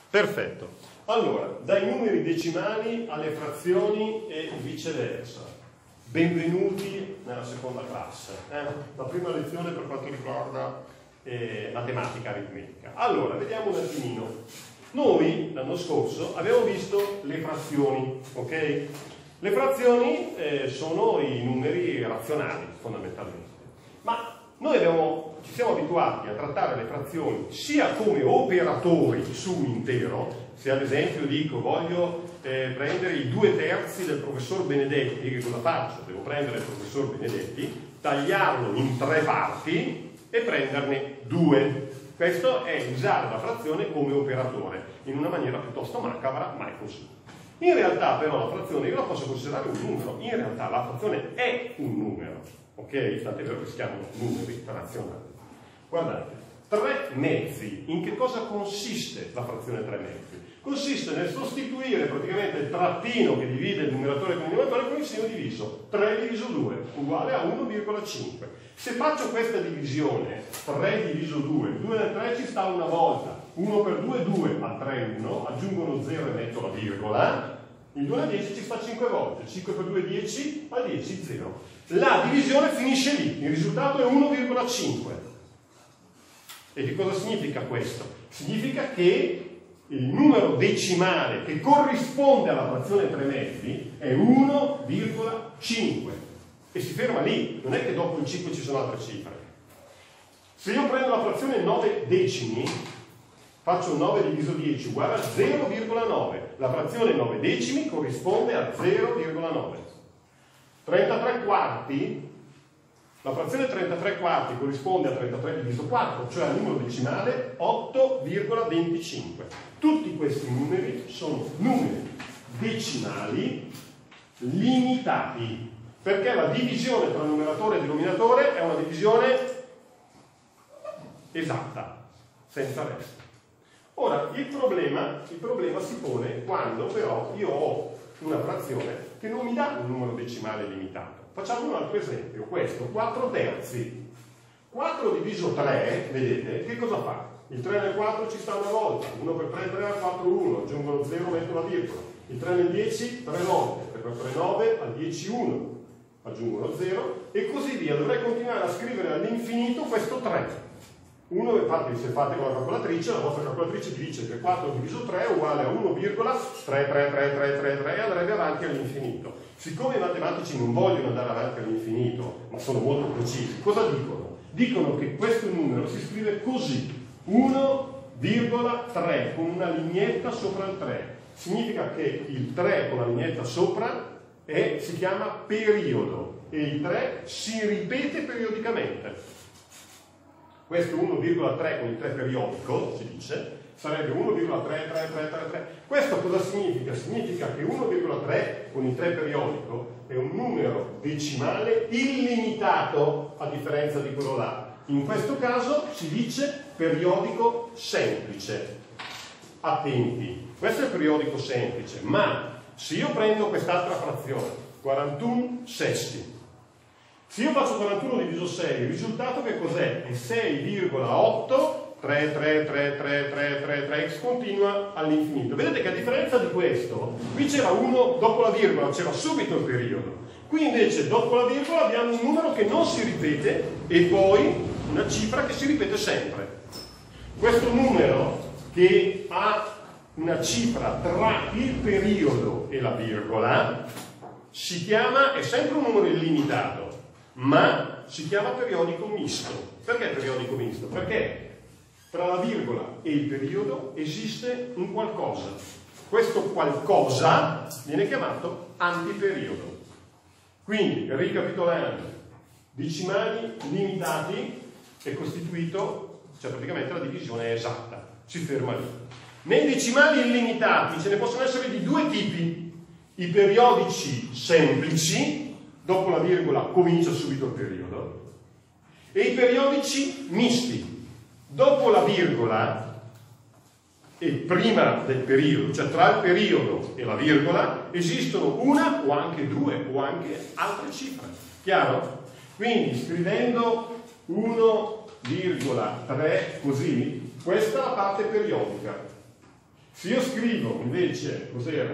Perfetto. Allora, dai numeri decimali alle frazioni e viceversa. Benvenuti nella seconda classe. La prima lezione per quanto riguarda matematica aritmetica. Allora, vediamo un attimino. Noi l'anno scorso abbiamo visto le frazioni, ok? Le frazioni sono i numeri razionali, fondamentalmente. Ma noi ci siamo abituati a trattare le frazioni sia come operatori su un intero. Se ad esempio dico voglio prendere i 2/3 del professor Benedetti, che cosa faccio? Devo prendere il professor Benedetti, tagliarlo in 3 parti e prenderne 2. Questo è usare la frazione come operatore, in una maniera piuttosto macabra, ma è così. In realtà però la frazione io la posso considerare un numero, in realtà la frazione è un numero, ok? Tant'è vero che si chiamano numeri razionali. Guardate, 3 mezzi, in che cosa consiste la frazione 3 mezzi? Consiste nel sostituire praticamente il trattino che divide il numeratore con il denominatore con il segno diviso. 3 diviso 2 uguale a 1,5. Se faccio questa divisione, 3 diviso 2, 2 nel 3 ci sta una volta, 1 per 2 2, a 3 1, aggiungo uno 0 e metto la virgola, il 2 nel 10 ci sta 5 volte, 5 per 2 10, a 10 0. La divisione finisce lì, il risultato è 1,5. E che cosa significa questo? Significa che il numero decimale che corrisponde alla frazione 3 mezzi è 1,5 e si ferma lì, non è che dopo il 5 ci sono altre cifre. Se io prendo la frazione 9 decimi, faccio 9 diviso 10 uguale a 0,9, la frazione 9 decimi corrisponde a 0,9. 33 quarti, la frazione 33 quarti corrisponde a 33 diviso 4, cioè al numero decimale 8,25. Tutti questi numeri sono numeri decimali limitati, perché la divisione tra numeratore e denominatore è una divisione esatta, senza resto. Ora, il problema si pone quando però io ho una frazione che non mi dà un numero decimale limitato. Facciamo un altro esempio, questo, 4/3. 4 diviso 3, vedete, che cosa fa? Il 3 nel 4 ci sta una volta, 1 per 3 3, 4 1, aggiungo lo 0, metto la virgola. Il 3 nel 10, 3 volte, 3 per 3 9, al 10 1, aggiungo lo 0, e così via. Dovrei continuare a scrivere all'infinito questo 3. Infatti, se fate con la calcolatrice, la vostra calcolatrice ti dice che 4 diviso 3 è uguale a 1,33333 e andrebbe avanti all'infinito. Siccome i matematici non vogliono andare avanti all'infinito, ma sono molto precisi, cosa dicono? Dicono che questo numero si scrive così, 1,3 con una lineetta sopra il 3. Significa che il 3 con la lineetta sopra si chiama periodo e il 3 si ripete periodicamente. Questo 1,3 con il 3 periodico, si dice, sarebbe 1,33333. Questo cosa significa? Significa che 1,3 con il 3 periodico è un numero decimale illimitato, a differenza di quello là. In questo caso si dice periodico semplice. Attenti, questo è il periodico semplice, ma se io prendo quest'altra frazione, 41 sesti, se io faccio 41 diviso 6, il risultato che cos'è? È 6,8333333x continua all'infinito. Vedete che a differenza di questo, qui c'era 1 dopo la virgola, c'era subito il periodo. Qui invece dopo la virgola abbiamo un numero che non si ripete e poi una cifra che si ripete sempre. Questo numero che ha una cifra tra il periodo e la virgola è sempre un numero illimitato, ma si chiama periodico misto. Perché periodico misto? Perché tra la virgola e il periodo esiste un qualcosa. Questo qualcosa viene chiamato antiperiodo. Quindi, ricapitolando, decimali limitati è costituito, cioè praticamente la divisione è esatta, si ferma lì. Nei decimali illimitati ce ne possono essere di 2 tipi: i periodici semplici, dopo la virgola comincia subito il periodo, e i periodici misti, dopo la virgola e prima del periodo, cioè tra il periodo e la virgola, esistono una o anche 2 o anche altre cifre. Chiaro? Quindi scrivendo 1,3 così, questa è la parte periodica. Se io scrivo invece, cos'era?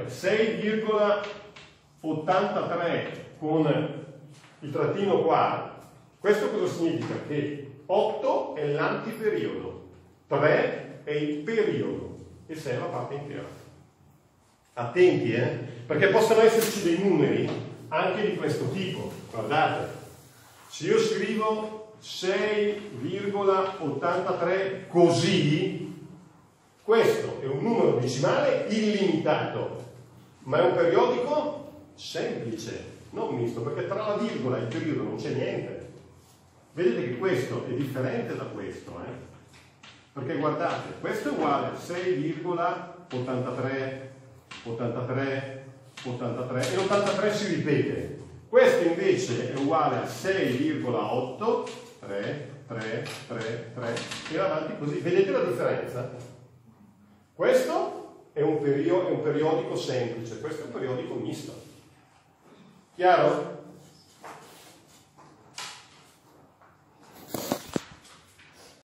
6,83 con il trattino qua, questo cosa significa? Che 8 è l'antiperiodo, 3 è il periodo e 6 è la parte intera. Attenti, perché possono esserci dei numeri anche di questo tipo. Guardate, se io scrivo 6,83 così, questo è un numero decimale illimitato, ma è un periodico semplice, non misto, perché tra la virgola e il periodo non c'è niente. Vedete che questo è differente da questo, perché guardate, questo è uguale a 6,83, 83, 83 e l'83 si ripete. Questo invece è uguale a 6,8, 3, 3, 3, 3 e avanti così. Vedete la differenza? Questo è un periodico semplice, questo è un periodico misto. Chiaro?